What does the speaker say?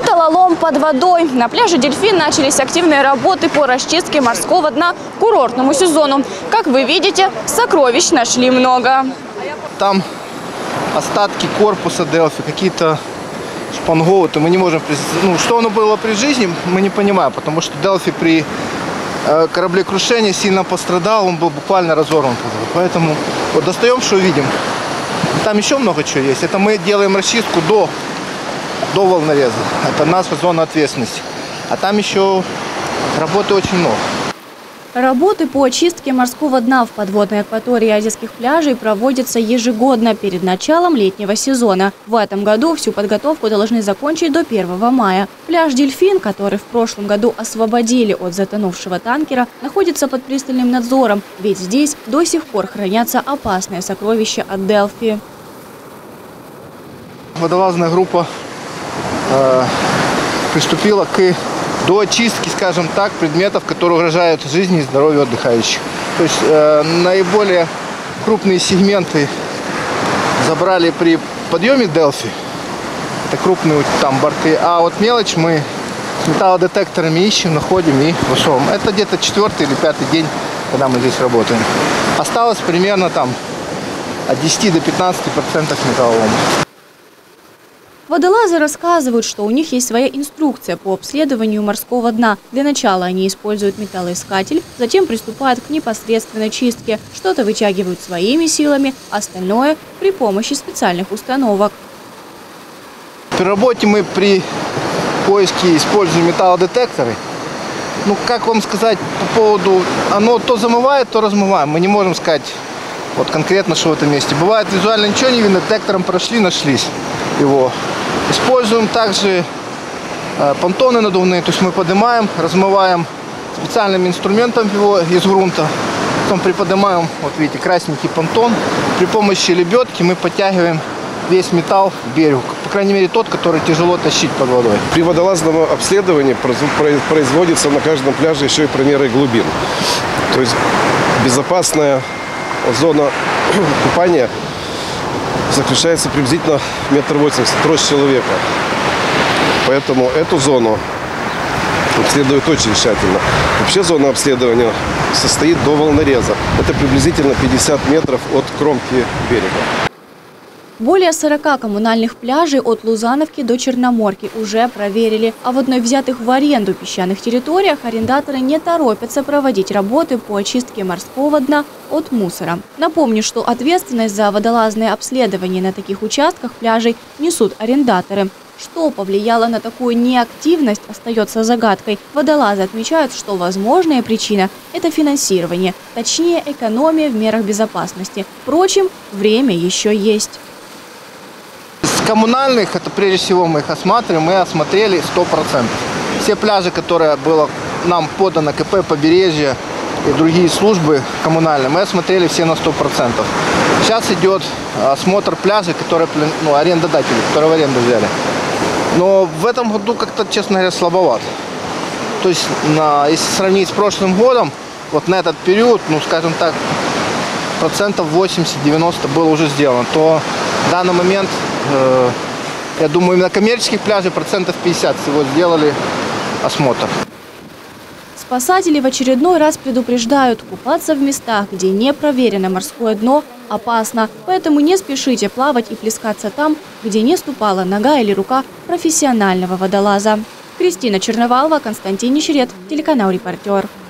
Металлолом под водой. На пляже «Дельфин» начались активные работы по расчистке морского дна к курортному сезону. Как вы видите, сокровищ нашли много. Там остатки корпуса «Делфи», какие-то шпангоуты. Мы не можем... что оно было при жизни, мы не понимаем, потому что «Делфи» при кораблекрушении сильно пострадал, он был буквально разорван. Поэтому вот достаем, что видим. Там еще много чего есть. Это мы делаем расчистку до волнореза. Это наша зона ответственности. А там еще работы очень много. Работы по очистке морского дна в подводной акватории азиатских пляжей проводятся ежегодно перед началом летнего сезона. В этом году всю подготовку должны закончить до 1 мая. Пляж «Дельфин», который в прошлом году освободили от затонувшего танкера, находится под пристальным надзором, ведь здесь до сих пор хранятся опасные сокровища от «Делфи». Водолазная группа приступила к доочистки, скажем так, предметов, которые угрожают жизни и здоровью отдыхающих. То есть наиболее крупные сегменты забрали при подъеме «Делфи». Это крупные там борты. А вот мелочь мы с металлодетекторами ищем, находим и вышел. Это где-то 4-й или 5-й день, когда мы здесь работаем. Осталось примерно там от 10 до 15% металлолома. Водолазы рассказывают, что у них есть своя инструкция по обследованию морского дна. Для начала они используют металлоискатель, затем приступают к непосредственной чистке. Что-то вытягивают своими силами, остальное – при помощи специальных установок. При работе мы при поиске используем металлодетекторы. Как вам сказать по поводу, оно то замывает, то размываем. Мы не можем сказать вот конкретно, что в этом месте. Бывает визуально ничего не видно, детектором прошли, нашлись его. Используем также понтоны надувные, то есть мы поднимаем, размываем специальным инструментом его из грунта. Потом приподнимаем, вот видите, красненький понтон. При помощи лебедки мы подтягиваем весь металл к берегу. По крайней мере, тот, который тяжело тащить под водой. При водолазном обследовании производится на каждом пляже еще и промеры глубин. То есть безопасная зона купания заключается приблизительно 1,80 м, рост человека. Поэтому эту зону обследуют очень тщательно. Вообще зона обследования состоит до волнореза. Это приблизительно 50 метров от кромки берега. Более 40 коммунальных пляжей от Лузановки до Черноморки уже проверили. А в одной взятых в аренду песчаных территориях арендаторы не торопятся проводить работы по очистке морского дна от мусора. Напомню, что ответственность за водолазное обследование на таких участках пляжей несут арендаторы. Что повлияло на такую неактивность, остается загадкой. Водолазы отмечают, что возможная причина – это финансирование, точнее экономия в мерах безопасности. Впрочем, время еще есть. С коммунальных, это прежде всего мы их осматриваем, мы осмотрели 100%. Все пляжи, которые было нам подано КП «Побережье» и другие службы коммунальные, мы осмотрели все на 100%. Сейчас идет осмотр пляжей, которые, арендодатели, которые в аренду взяли. Но в этом году как-то, честно говоря, слабовато. То есть, если сравнить с прошлым годом, вот на этот период, скажем так, процентов 80-90 было уже сделано, то в данный момент, я думаю, на коммерческих пляжах процентов 50 всего сделали осмотр. Спасатели в очередной раз предупреждают, купаться в местах, где не проверено морское дно, опасно. Поэтому не спешите плавать и плескаться там, где не ступала нога или рука профессионального водолаза. Кристина Черновалова, Константин Нищерет, телеканал «Репортер».